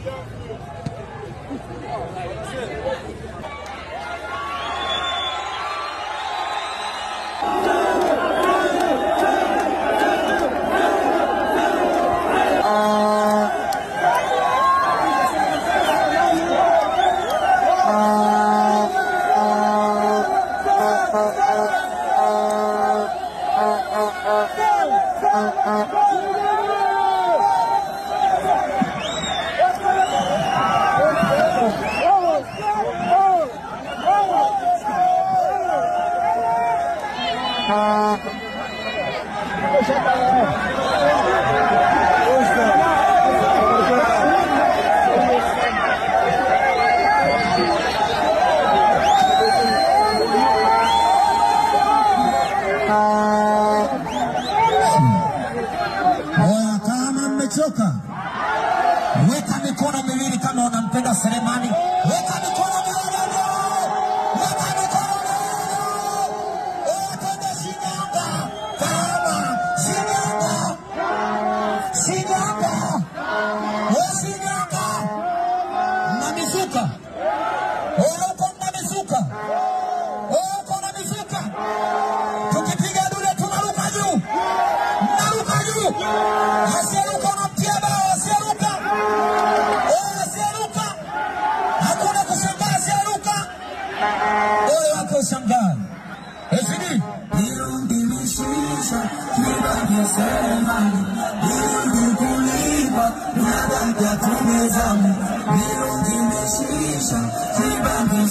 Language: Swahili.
Kama mmechoka, weka mikono miwili kama unampenda Selemani. Weka mikono miwili. Weka mikono miwili. Twende Shinyanga. Kama Shinyanga. Shinyanga. Shinyanga. Mnamizuka. Uko mnamizuka. Uko mnamizuka. Tukipiga dule tunaruka juu. Naruka juu. Asiruka unamtia bao, asiruka. Asiruka. Hakuna kushangaa, asiruka. Oyo wako shangaa. Esidi. Nilundilishisha, kibaki Selemani. Nilundikulipa, unadaka tumezami. Nilundilishisha, kibaki